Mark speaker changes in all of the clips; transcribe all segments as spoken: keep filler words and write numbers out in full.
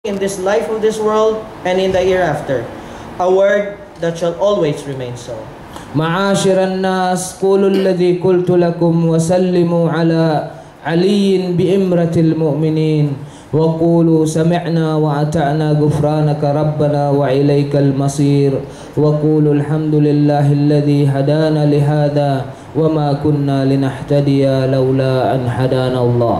Speaker 1: in this life of this world and in the hereafter, a word that shall always remain so.
Speaker 2: معاشر الناس قولوا الذي قلت لكم وسلموا على علي بإمرة المؤمنين وقولوا سمعنا وأطعنا غفرانك ربنا وإليك المصير وقولوا الحمد لله الذي هدانا لهذا وما كنا لنهتدي لولا أن هدانا الله.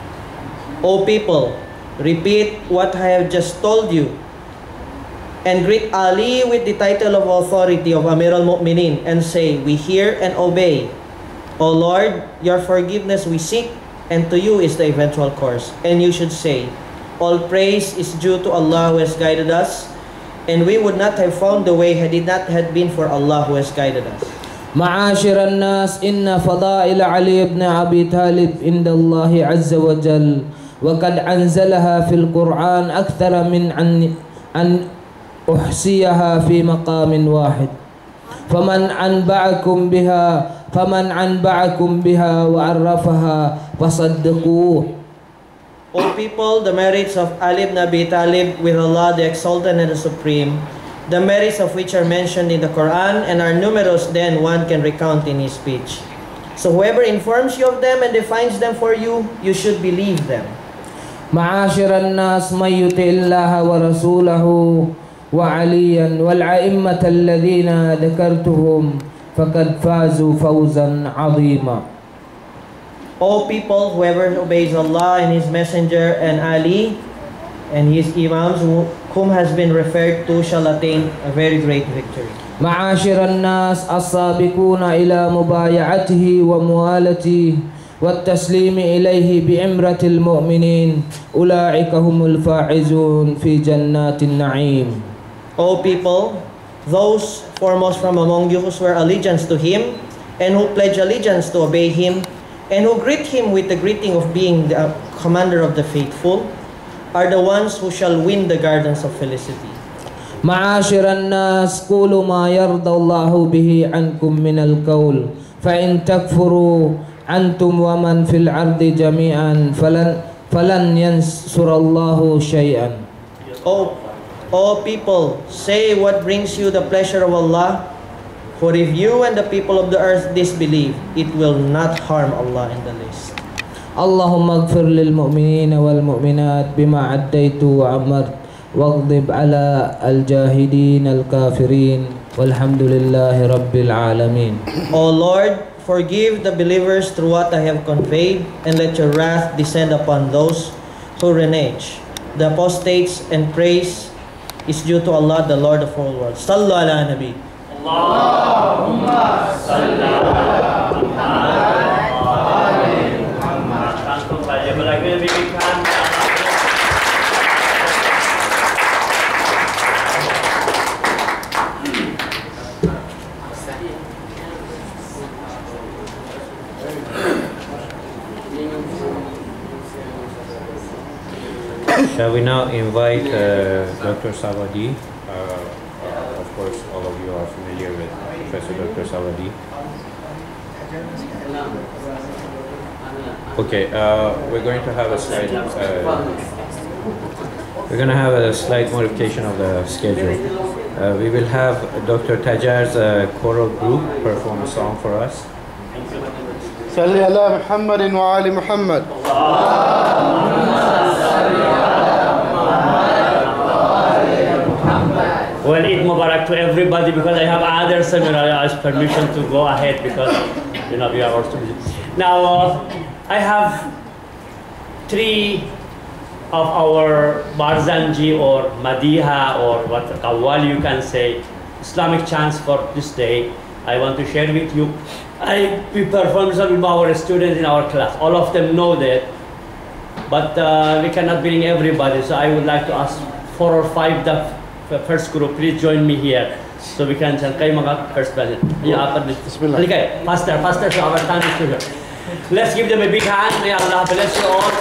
Speaker 1: O people, repeat what I have just told you, and greet Ali with the title of authority of Amir al-Mu'minin, and say, we hear and obey. O Lord, your forgiveness we seek, and to you is the eventual course. And you should say, all praise is due to Allah who has guided us, and we would not have found the way had it not had been for Allah who has guided us.
Speaker 2: معاشر الناس إن فضائل علي بن أبي طالب عند الله عز وجل وقد أنزلها في القرآن أكثر من أن أن أحصيها في مقام واحد فمن أنبأكم بها فمن أنبأكم بها وعرفها فصدقوه.
Speaker 1: O people, the merits of Ali ibn Abi Talib with Allah the Exalted and the Supreme, the merits of which are mentioned in the Quran and are numerous than one can recount in his speech. So whoever informs you of them and defines them for you, you should believe them.
Speaker 2: معاشر الناس من يطع الله ورسوله وعليا والأئمة الذين ذكرتهم فقد فازوا فوزا عظيما.
Speaker 1: O people, whoever obeys Allah and His Messenger and Ali and His Imams whom has been referred to shall attain a very great victory.
Speaker 2: معاشر الناس السابقون إلى مبايعته وموالته والتسليم إليه بإمرة المؤمنين أولئك هم الفائزون في جنات النعيم.
Speaker 1: O people, those foremost from among you who swear allegiance to Him and who pledge allegiance to obey Him and who greet Him with the greeting of being the commander of the faithful are the ones who shall win the gardens of felicity.
Speaker 2: معاشر الناس قولوا ما يرضى الله به عنكم من القول فإن تكفروا أنتم ومن في الأرض جميعا فلن فلن ينصر الله شيئا.
Speaker 1: O, O people, say what brings you the pleasure of Allah, for if you and the people of the earth disbelieve, it will not harm Allah in the least.
Speaker 2: اللهم اغفر للمؤمنين والمؤمنات بما عديت وعمرت واغضب على الجاهدين الكافرين والحمد لله رب العالمين.
Speaker 1: O Lord, forgive the believers through what I have conveyed, and let your wrath descend upon those who renege. The apostates, and praise is due to Allah, the Lord of all worlds. Sallu ala Nabi.
Speaker 3: Allahumma salli ala Muhammad.
Speaker 4: Shall we now invite uh, Doctor Sawadi? Uh, uh, of course, all of you are familiar with Professor Doctor Sawadi. Okay, uh, we're going to have a slight uh, we're going to have a slight modification of the schedule. Uh, we will have Doctor Tajar's uh, choral group perform a song for us.
Speaker 5: صل على محمد وآل محمد.
Speaker 3: Well, Eid Mubarak to everybody, because I have other seminar. I ask permission to go ahead because you know we are also busy. Now uh, I have three of our Barzanji or Madiha or what Qawwal you can say, Islamic chants for this day. I want to share with you. I we perform some with our students in our class. All of them know that, but uh, we cannot bring everybody. So I would like to ask four or five the first group, please join me here so we can chant. Kayo mga first present.
Speaker 5: Bismillah.
Speaker 3: Okay, faster, faster, so our time is too short. Let's give them a big hand. May Allah bless you all.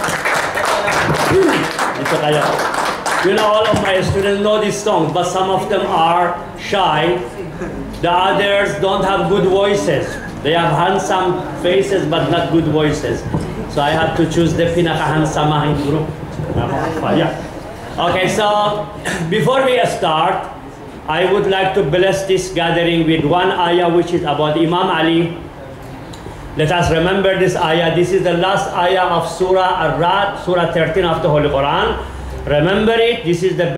Speaker 3: Ito kayo. You know, all of my students know these songs, but some of them are shy. The others don't have good voices. They have handsome faces, but not good voices. So I had to choose the pinaka-handsama in group. Yeah. Okay, so before we start, I would like to bless this gathering with one ayah which is about Imam Ali. Let us remember this ayah. This is the last ayah of Surah Ar-Ra'd, Surah thirteen of the Holy Quran. Remember it. This is the